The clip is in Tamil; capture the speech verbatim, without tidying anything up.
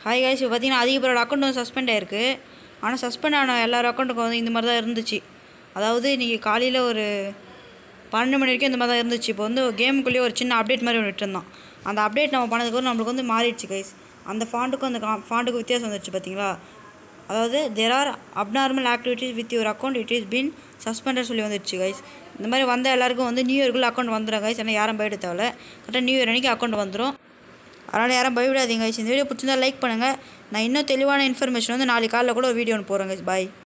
ஹாய் கைஸ், இப்போ பார்த்தீங்கன்னா அதிக பேரோட அக்கௌண்ட் வந்து சஸ்பெண்ட் ஆயிருக்கு. ஆனால் சஸ்பெண்ட் ஆன எல்லார் அக்கௌண்ட்டுக்கும் வந்து இந்த மாதிரி தான் இருந்துச்சு. அதாவது இன்றைக்கி காலையில் ஒரு பன்னெண்டு மணி வரைக்கும் இந்த மாதிரி தான் இருந்துச்சு. இப்போ வந்து கேமுக்குள்ளேயே ஒரு சின்ன அப்டேட் மாதிரி ஒன்று விட்டுருந்தான். அந்த அப்டேட் நம்ம பண்ணதுக்கு நம்மளுக்கு வந்து மாறிடுச்சு கைஸ். அந்த ஃபாண்ட்டுக்கும் அந்த ஃபாண்ட்டுக்கும் வித்தியாசம் வந்துடுச்சு பார்த்தீங்களா. அதாவது there are abnormal activities with your account it is been suspended சொல்லி வந்துடுச்சு கைஸ். இந்த மாதிரி வந்த எல்லாருக்கும் வந்து நியூ இயர்க்குள்ளே அக்கௌண்ட் வந்துடும் கைஸ். ஏன்னா யாரும் பயப்பட தேவை. கரெக்டாக நியூ இயர் அன்றைக்கி அக்கௌண்ட் வந்துடும். அதனால் யாரும் பயப்படாதீங்க கைஸ். இந்த வீடியோ பிடிச்சிருந்தா லைக் பண்ணுங்கள். நான் இன்னும் தெளிவான இன்ஃபர்மேஷன் வந்து நாளைக்கு காலையில் கூட ஒரு வீடியோ ஒன்று போடுறேன் கைஸ். பாய்.